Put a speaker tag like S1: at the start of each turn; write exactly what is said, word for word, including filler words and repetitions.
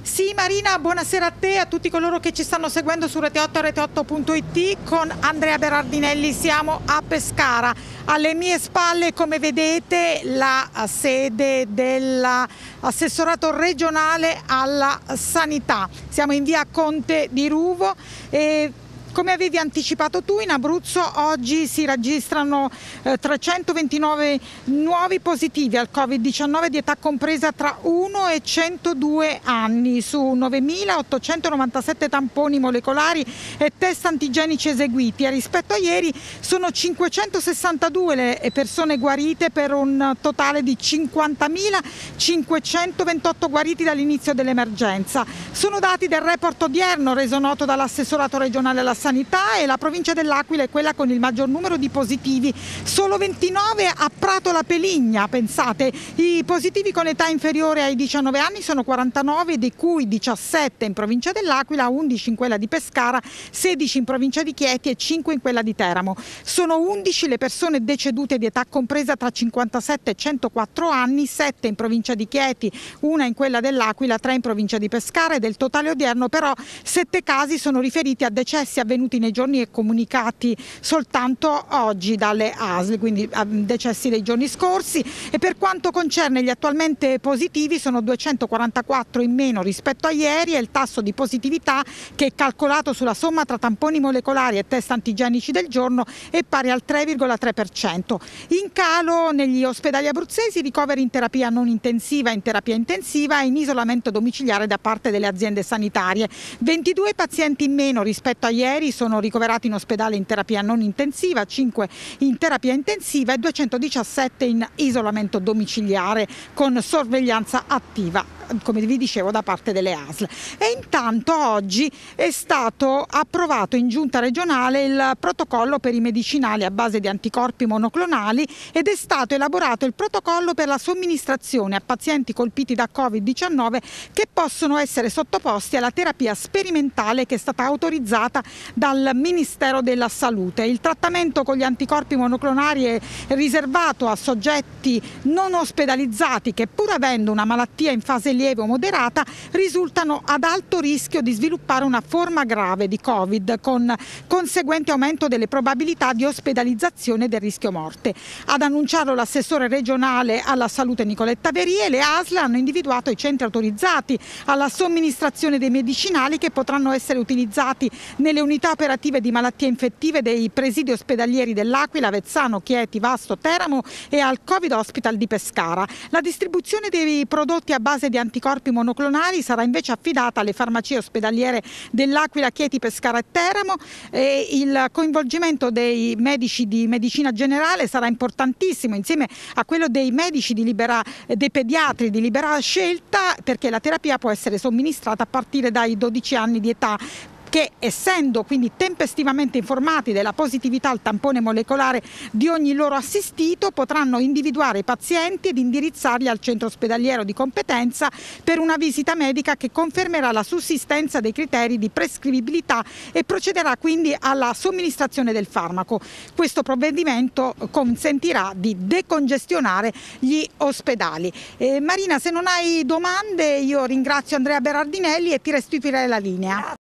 S1: Sì Marina, buonasera a te e a tutti coloro che ci stanno seguendo su Rete otto e Rete otto punto it. Con Andrea Berardinelli siamo a Pescara. Alle mie spalle, come vedete, la sede dell'assessorato regionale alla sanità. Siamo in via Conte di Ruvo e come avevi anticipato tu, in Abruzzo oggi si registrano eh, trecentoventinove nuovi positivi al Covid diciannove di età compresa tra uno e centodue anni su novemilaottocentonovantasette tamponi molecolari e test antigenici eseguiti, e rispetto a ieri sono cinquecentosessantadue le persone guarite per un totale di cinquantamilacinquecentoventotto guariti dall'inizio dell'emergenza. Sono dati del report odierno reso noto dall'assessorato regionale alla sanità, e la provincia dell'Aquila è quella con il maggior numero di positivi, solo ventinove a Prato La Peligna. Pensate, i positivi con età inferiore ai diciannove anni sono quarantanove, di cui diciassette in provincia dell'Aquila, undici in quella di Pescara, sedici in provincia di Chieti e cinque in quella di Teramo. Sono undici le persone decedute di età compresa tra cinquantasette e centoquattro anni, sette in provincia di Chieti, una in quella dell'Aquila, tre in provincia di Pescara, e del totale odierno però sette casi sono riferiti a decessi avvenuti nei giorni e comunicati soltanto oggi dalle A S L, quindi decessi dei giorni scorsi. E per quanto concerne gli attualmente positivi, sono duecentoquarantaquattro in meno rispetto a ieri, e il tasso di positività, che è calcolato sulla somma tra tamponi molecolari e test antigenici del giorno, è pari al tre virgola tre per cento. In calo negli ospedali abruzzesi ricoveri in terapia non intensiva, in terapia intensiva e in isolamento domiciliare da parte delle aziende sanitarie. ventidue pazienti in meno rispetto a ieri sono ricoverati in ospedale in terapia non intensiva, cinque in terapia intensiva e duecentodiciassette in isolamento domiciliare con sorveglianza attiva, come vi dicevo, da parte delle A S L. E intanto oggi è stato approvato in giunta regionale il protocollo per i medicinali a base di anticorpi monoclonali, ed è stato elaborato il protocollo per la somministrazione a pazienti colpiti da Covid diciannove che possono essere sottoposti alla terapia sperimentale che è stata autorizzata dal Ministero della Salute. Il trattamento con gli anticorpi monoclonali è riservato a soggetti non ospedalizzati che, pur avendo una malattia in fase lieve o moderata, risultano ad alto rischio di sviluppare una forma grave di Covid, con conseguente aumento delle probabilità di ospedalizzazione e del rischio morte. Ad annunciarlo l'assessore regionale alla salute Nicoletta Verie, le A S L hanno individuato i centri autorizzati alla somministrazione dei medicinali, che potranno essere utilizzati nelle unità operative di malattie infettive dei presidi ospedalieri dell'Aquila, Avezzano, Chieti, Vasto, Teramo e al Covid Hospital di Pescara. La distribuzione dei prodotti a base di anticorpi monoclonali sarà invece affidata alle farmacie ospedaliere dell'Aquila, Chieti, Pescara e Teramo, e il coinvolgimento dei medici di medicina generale sarà importantissimo, insieme a quello dei medici di libera, dei pediatri di libera scelta, perché la terapia può essere somministrata a partire dai dodici anni di età, che, essendo quindi tempestivamente informati della positività al tampone molecolare di ogni loro assistito, potranno individuare i pazienti ed indirizzarli al centro ospedaliero di competenza per una visita medica che confermerà la sussistenza dei criteri di prescrivibilità e procederà quindi alla somministrazione del farmaco. Questo provvedimento consentirà di decongestionare gli ospedali. Eh, Marina, se non hai domande, io ringrazio Andrea Berardinelli e ti restituirei la linea.